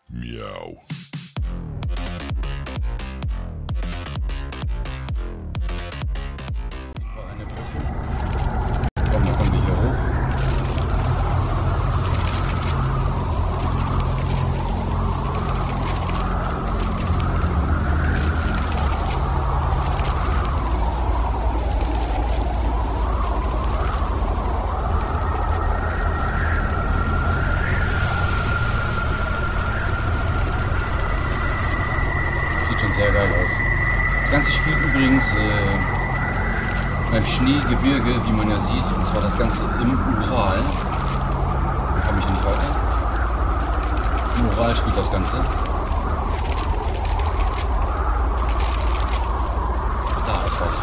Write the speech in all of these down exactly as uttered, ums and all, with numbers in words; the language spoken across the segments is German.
Miau. Eine Brücke. Komm, dann kommen wir hier hoch. Schon sehr geil aus. Das Ganze spielt übrigens äh, beim Schneegebirge, wie man ja sieht, und zwar das Ganze im Ural. Da komme ich ja nicht weiter. Im Ural spielt das Ganze. Da ist was.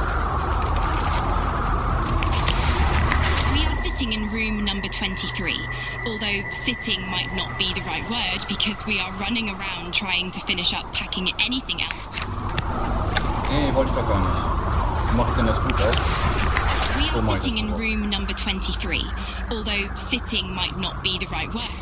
Sitting in room number twenty-three, although sitting might not be the right word because we are running around trying to finish up packing anything else. Nee, wollte ich doch gar nicht. Mach denn das Buch auf? We are Oh my sitting in God. room number twenty-three, although sitting might not be the right word.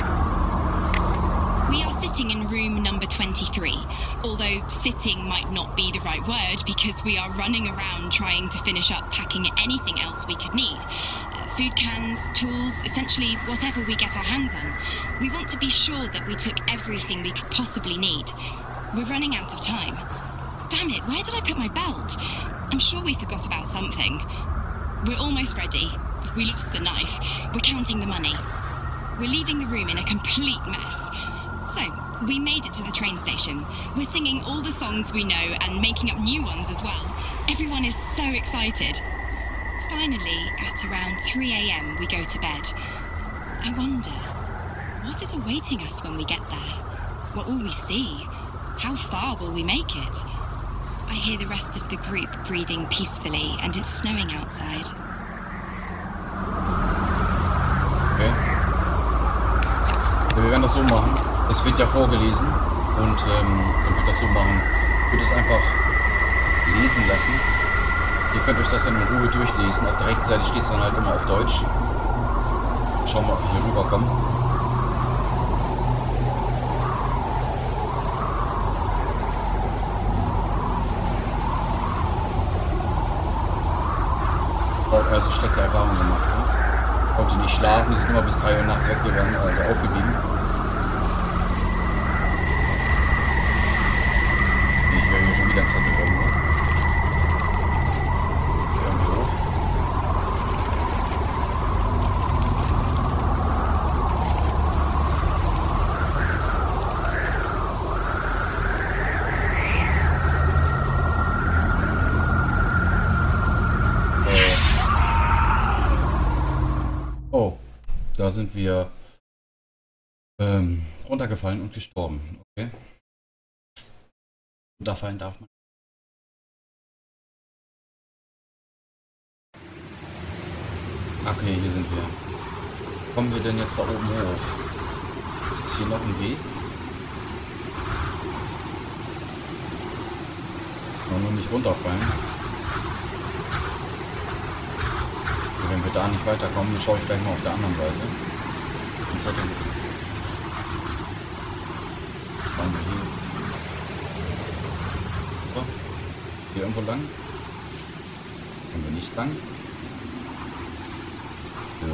We are sitting in room number twenty-three, although sitting might not be the right word because we are running around trying to finish up packing anything else we could need. Food cans, tools, essentially whatever we get our hands on. We want to be sure that we took everything we could possibly need. We're running out of time. Damn it, where did I put my belt? I'm sure we forgot about something. We're almost ready. We lost the knife. We're counting the money. We're leaving the room in a complete mess. So, we made it to the train station. We're singing all the songs we know and making up new ones as well. Everyone is so excited. Finally, at around three a m, we go to bed. I wonder, what is awaiting us when we get there? What will we see? How far will we make it? I hear the rest of the group breathing peacefully, and it's snowing outside. Okay. Wir werden das so machen. Es wird ja vorgelesen und ähm, dann wird das so machen. Ich würde es einfach lesen lassen. Ihr könnt euch das dann in Ruhe durchlesen. Auf der rechten Seite steht es dann halt immer auf Deutsch. Schauen wir mal, ob wir hier rüberkommen. Auch also schlechte Erfahrungen gemacht. Ne? Konnte nicht schlafen, die sind immer bis drei Uhr nachts weggegangen, also aufgeblieben. Ich höre hier schon wieder ein Zettel irgendwo. Da sind wir ähm, runtergefallen und gestorben. Okay. Runterfallen darf man. Okay, hier sind wir. Kommen wir denn jetzt da oben hoch? Ist hier noch ein Weg? Noch nur nicht runterfallen. Wenn wir da nicht weiterkommen, dann schaue ich gleich mal auf der anderen Seite. Den Zettel. Fahren wir hier. So. Hier irgendwo lang. Kommen wir nicht lang. So.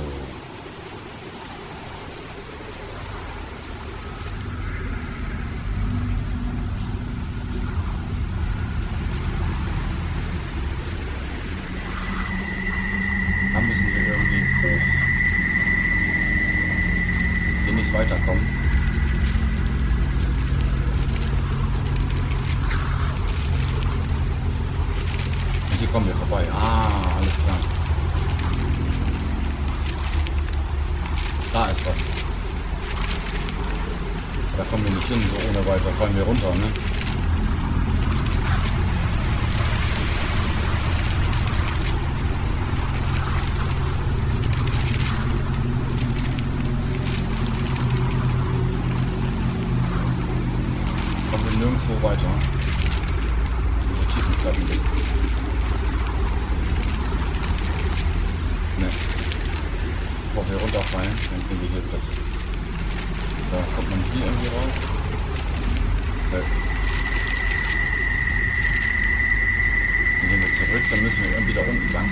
Müssen wir irgendwie hoch. Hier nicht weiterkommen. Und hier kommen wir vorbei. Ah, alles klar. Da ist was. Da kommen wir nicht hin, so ohne weiter fallen wir runter, ne? Nirgendwo weiter. Die Cheaten klappen nicht. Ne. Bevor wir runterfallen, dann gehen wir hier wieder zurück. Da kommt man hier irgendwie raus? Nö. Dann gehen wir zurück, dann müssen wir irgendwie da unten lang.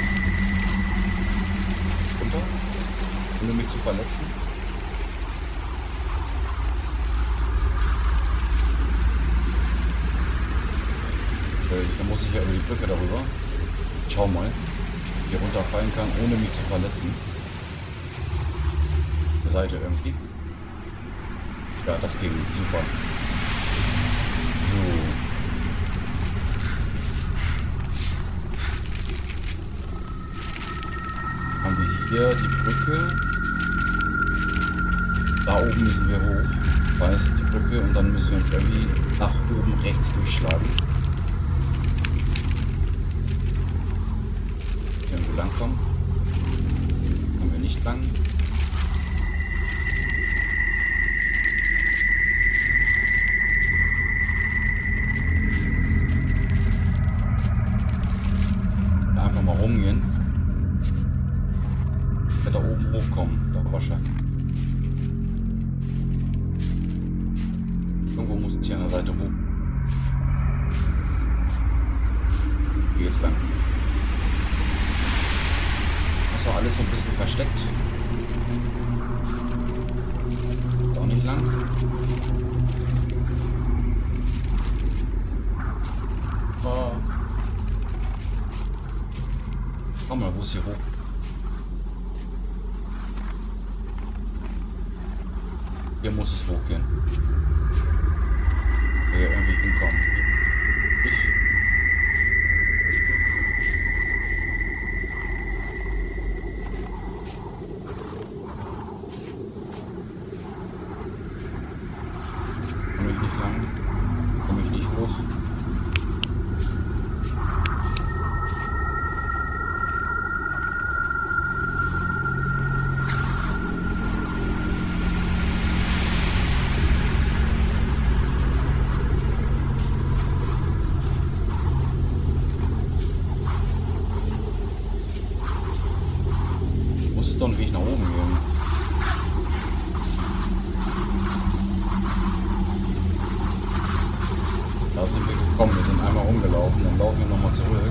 Runter? Ohne mich zu verletzen. Dann muss ich ja über die Brücke darüber. Schau mal. Hier runterfallen kann, ohne mich zu verletzen. Seite irgendwie. Ja, das ging super. So. Haben wir hier die Brücke. Da oben müssen wir hoch. Da ist die Brücke und dann müssen wir uns irgendwie nach oben rechts durchschlagen. Wenn wir lang kommen. Kommen wir nicht lang. Einfach mal rumgehen. Ja, da oben hochkommen. Da wahrscheinlich. Irgendwo muss es hier an der Seite hoch. Hier jetzt lang. Das war alles so ein bisschen versteckt. Ist auch nicht lang. Oh. Komm mal, wo ist hier hoch? Hier muss es hochgehen. Hier irgendwie hinkommen. Ich. Komme ich nicht lang? Komme ich nicht hoch? Muss doch einen Weg nach oben gehen. Da sind wir gekommen, wir sind einmal rumgelaufen, dann laufen wir nochmal zurück.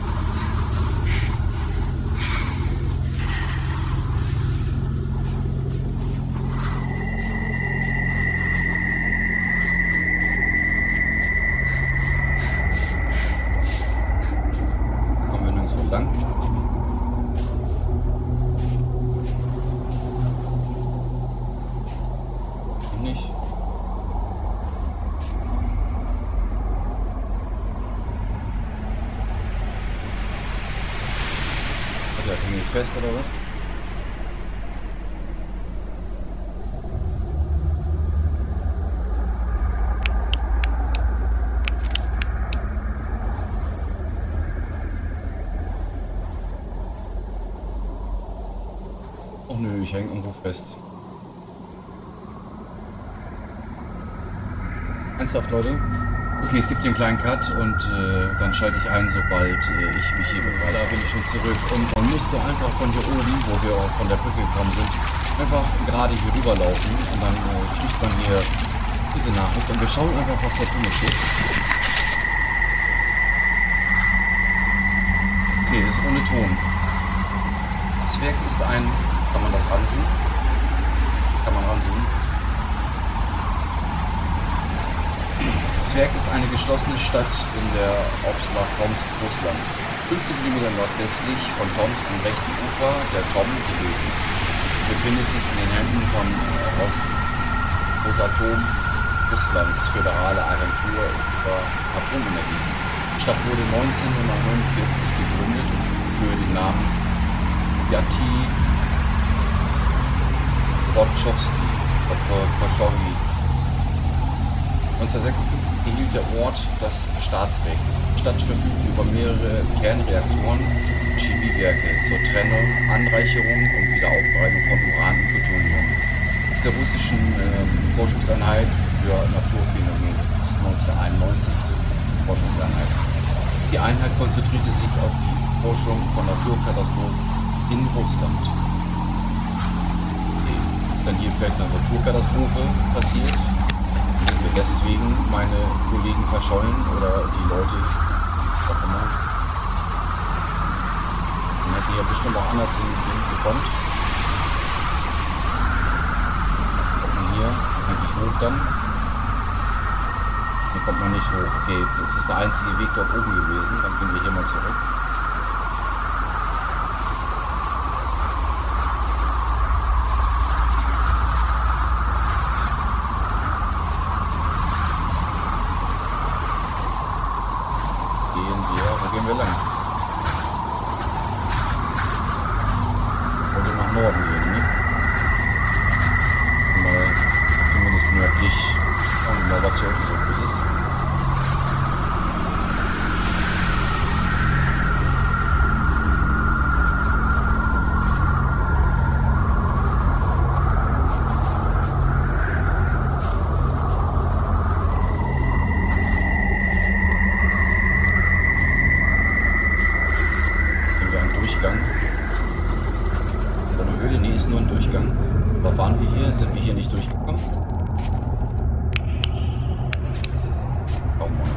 Da kommen wir nirgendwo lang. Nicht. Ja, hänge ich fest oder was? Oh nö, ich hänge irgendwo fest. Ernsthaft, Leute? Okay, es gibt hier einen kleinen Cut und äh, dann schalte ich ein, sobald äh, ich mich hier befreie. Da bin ich schon zurück und man musste einfach von hier oben, wo wir auch von der Brücke gekommen sind, einfach gerade hier rüberlaufen und dann äh, kriegt man hier diese Nachricht und wir schauen einfach, was da drin steht. Okay, das ist ohne Ton. Das Werk ist ein... Kann man das ranzoomen? Das kann man ranzoomen. Zwerg ist eine geschlossene Stadt in der Oblast Tomsk, Russland. fünfzig Kilometer nordwestlich von Tomsk am rechten Ufer der Tom gelegen. Befindet sich in den Händen von Rosatom, Russlands föderale Agentur für Atomenergie. Die Stadt wurde neunzehnhundertneunundvierzig gegründet und für den Namen Yati Bortschowski, Bortschowski. neunzehnhundertsechsundfünfzig erhielt der Ort das Staatsrecht. Die Stadt verfügt über mehrere Kernreaktoren und Chemiewerke zur Trennung, Anreicherung und Wiederaufbereitung von Uran und Plutonium. Ist der russischen äh, Forschungseinheit für Naturphänomene bis neunzehnhunderteinundneunzig zur Forschungseinheit. Die Einheit konzentrierte sich auf die Forschung von Naturkatastrophen in Russland. Okay. Ist dann hier vielleicht eine Naturkatastrophe passiert? deswegen meine Kollegen verschollen oder die Leute, auch immer. Man hätte ja bestimmt auch anders hinbekommen. Kommt man hier eigentlich hoch dann? Hier kommt man nicht hoch. Okay, das ist der einzige Weg dort oben gewesen. Dann gehen wir hier mal zurück. Gehen wir lang. Wollen wir nach Norden gehen, ne? Mal zumindest nördlich. Schauen wir mal, was hier unten so groß ist. Durchgang. Oder eine Höhle? Nee, ist nur ein Durchgang. Aber waren wir hier? Sind wir hier nicht durchgekommen? Schau mal.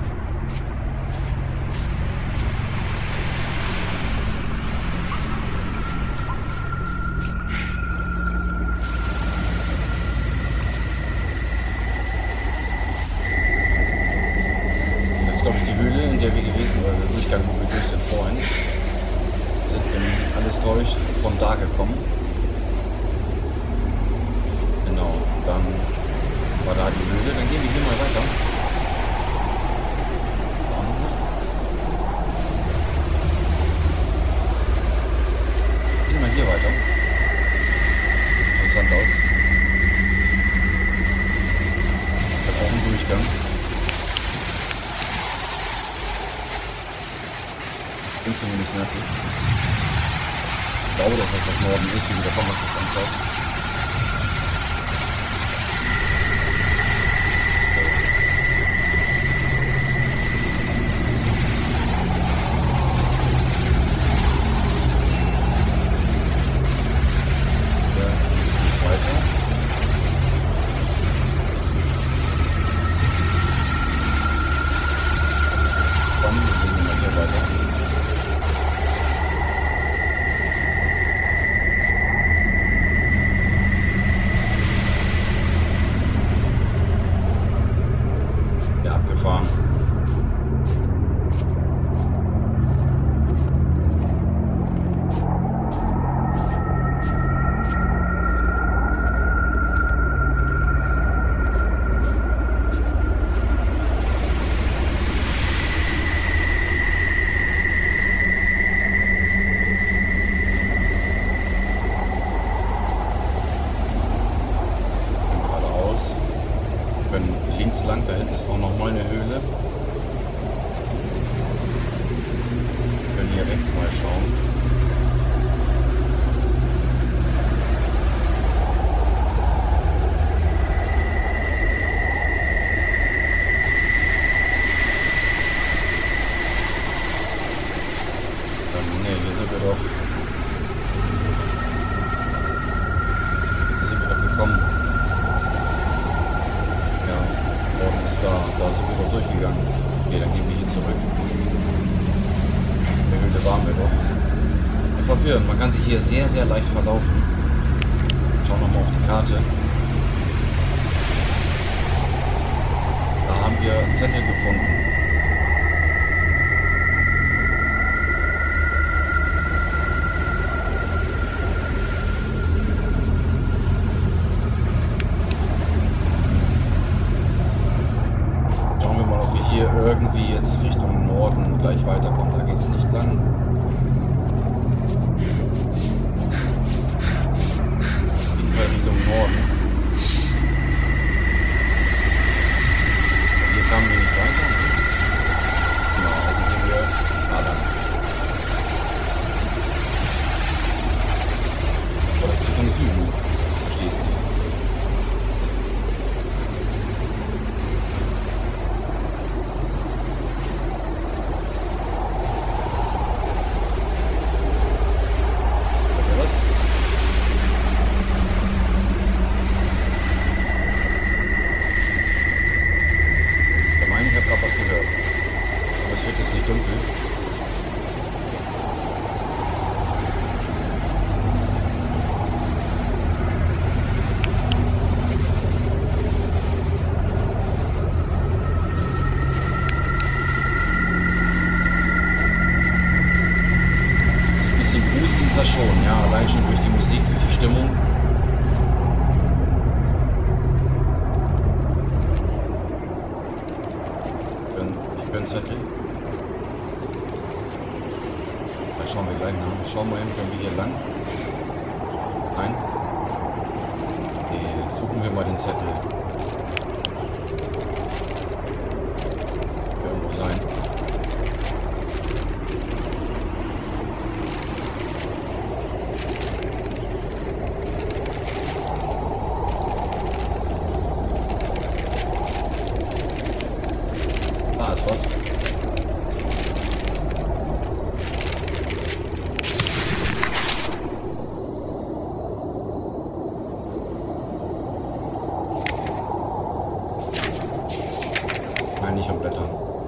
Das ist, glaube ich, die Höhle, in der wir gewesen sind, oder der Durchgang, wo wir durch sind vorhin. Sind, wenn mich nicht alles täuscht, von da gekommen. Genau, dann war da die Höhle. Dann gehen wir hier mal weiter. Gehen wir hier weiter. Sieht interessant aus. Hat auch einen Durchgang. Bin zumindest nördlich. Ich glaube doch, dass das Norden ist, wie der Kompass das anzeigt. Ja, jetzt nicht weiter. Komm, wir gehen mal hier weiter. Fahren. Geradeaus. Wir können links lang, da hinten ist auch noch mal eine Höhle. Wir können hier rechts mal schauen. Dann, ne, hier sind wir doch. Hier sind wir doch gekommen. Da, da sind wir doch durchgegangen. Ne, dann gehen wir hier zurück. In der Höhle waren wir doch. Ja, verwirrend. Man kann sich hier sehr, sehr leicht verlaufen. Schauen wir mal auf die Karte. Da haben wir einen Zettel gefunden. Hier irgendwie jetzt Richtung Norden gleich weiterkommt. Da geht es nicht lang. Auf jeden Fall Richtung Norden. Hier kamen wir nicht weiter. Genau, also gehen wir da lang. Aber das ist Richtung Süden. Verstehe ich nicht. einen Zettel. Da schauen wir gleich nach. Schauen wir hin, können wir hier lang? Nein. Okay, suchen wir mal den Zettel. Wird irgendwo sein. Da ist was. Nein, nicht umblättern.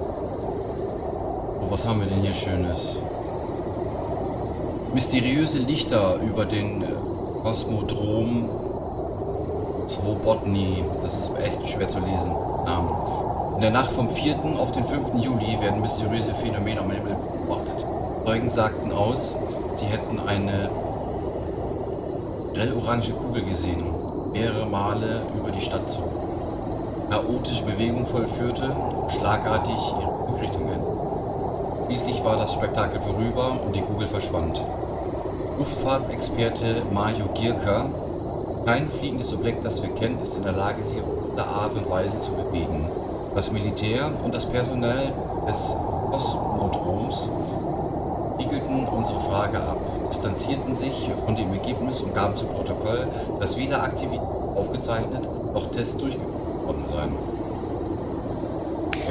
So, was haben wir denn hier Schönes? Mysteriöse Lichter über den Kosmodrom Swobodny. Das ist echt schwer zu lesen. Namen. In der Nacht vom vierten auf den fünften Juli werden mysteriöse Phänomene am Himmel beobachtet. Zeugen sagten aus, sie hätten eine grell-orange Kugel gesehen, mehrere Male über die Stadt zog, chaotische Bewegung vollführte, schlagartig ihre Rückrichtung hin. Schließlich war das Spektakel vorüber und die Kugel verschwand. Luftfahrtexperte Mario Gierka: Kein fliegendes Objekt, das wir kennen, ist in der Lage, sich auf diese Art und Weise zu bewegen. Das Militär und das Personal des Kosmodroms spiegelten unsere Frage ab, distanzierten sich von dem Ergebnis und gaben zu Protokoll, dass weder Aktivität aufgezeichnet noch Tests durchgeführt worden seien. Okay.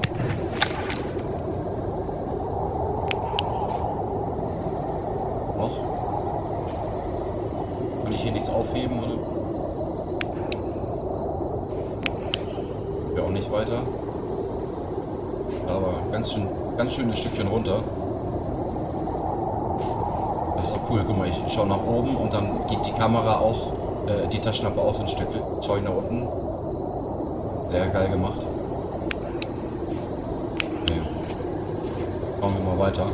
Noch? Kann ich hier nichts aufheben, oder? Auch nicht weiter. Aber ganz schön, ganz schönes Stückchen runter. Das ist auch cool. Guck mal, ich schaue nach oben und dann geht die Kamera auch, äh, die Taschenlampe auch so ein Stück. Schau ich nach unten. Sehr geil gemacht. Okay. Schauen wir mal weiter.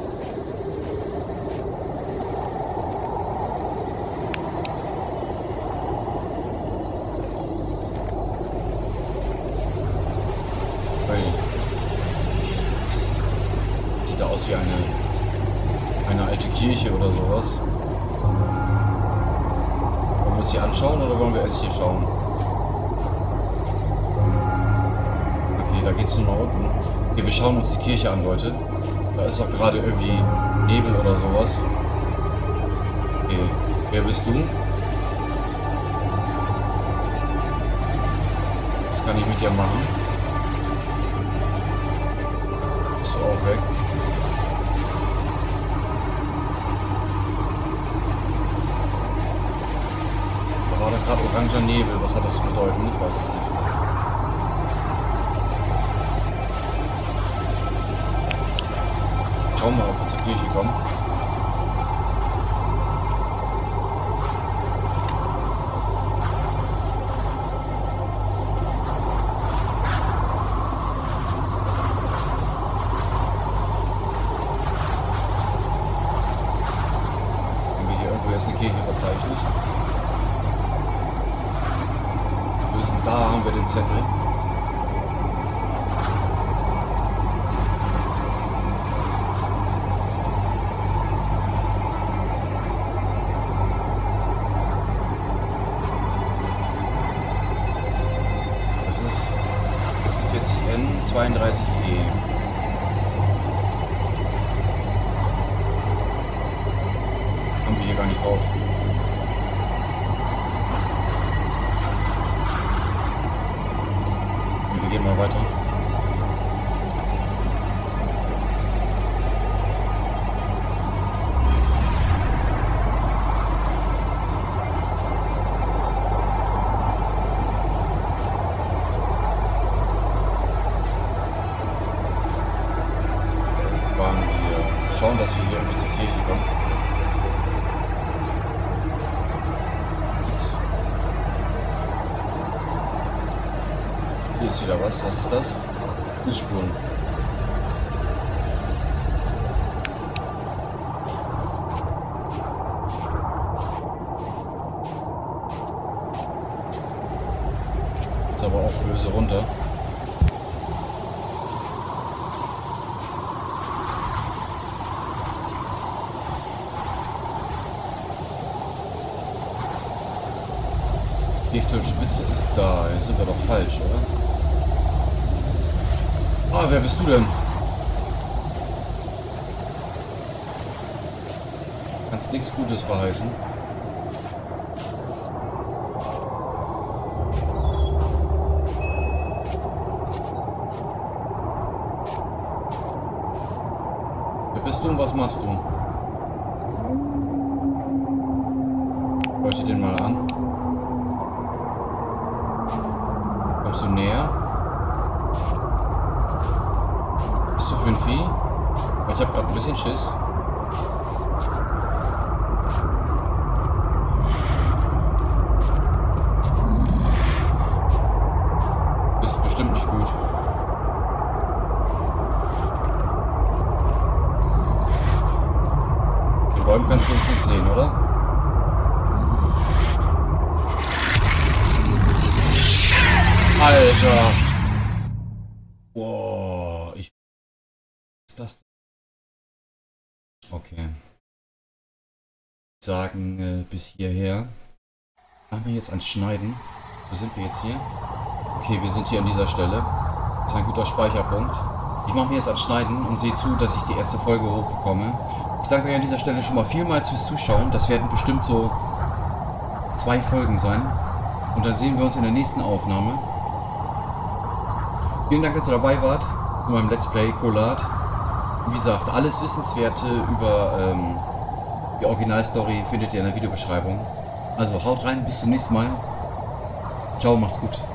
Sieht da aus wie eine, eine alte Kirche oder sowas. Wollen wir uns hier anschauen oder wollen wir erst hier schauen? Okay, da geht's nur nach unten. Okay, wir schauen uns die Kirche an, Leute. Da ist auch gerade irgendwie Nebel oder sowas. Okay, wer bist du? Was kann ich mit dir machen? Bist du auch weg? Da war da gerade oranger Nebel. Was hat das zu bedeuten? Ich weiß es nicht. Schauen wir mal, ob wir zur Kirche kommen. Haben wir hier irgendwo jetzt eine Kirche verzeichnet? Wir sind da, haben wir den Zettel. sechsundvierzig N zweiunddreißig E. Haben wir hier gar nicht drauf. Wir gehen mal weiter. Schauen, dass wir hier irgendwie zur Kirche kommen. Nix. Hier ist wieder was. Was ist das? Fußspuren. Jetzt aber auch böse runter. Turmspitze ist da. Hier sind wir doch falsch, oder? Ah, wer bist du denn? Kannst nichts Gutes verheißen. Wer bist du und was machst du? Schau ich dir den mal an. Kommst du näher? Bist du für ein Vieh? Ich habe gerade ein bisschen Schiss. Ist bestimmt nicht gut. Den Bäumen kannst du uns nicht sehen, oder? Alter! Wow, ich... Was ist das? Okay. Sagen, äh, bis hierher. Machen wir jetzt ans Schneiden. Wo sind wir jetzt hier? Okay, wir sind hier an dieser Stelle. Das ist ein guter Speicherpunkt. Ich mache mir jetzt ans Schneiden und sehe zu, dass ich die erste Folge hochbekomme. Ich danke euch an dieser Stelle schon mal vielmals fürs Zuschauen. Das werden bestimmt so zwei Folgen sein. Und dann sehen wir uns in der nächsten Aufnahme. Vielen Dank, dass ihr dabei wart zu meinem Let's Play Collard. Wie gesagt, alles Wissenswerte über ähm, die Originalstory findet ihr in der Videobeschreibung. Also haut rein, bis zum nächsten Mal. Ciao, macht's gut.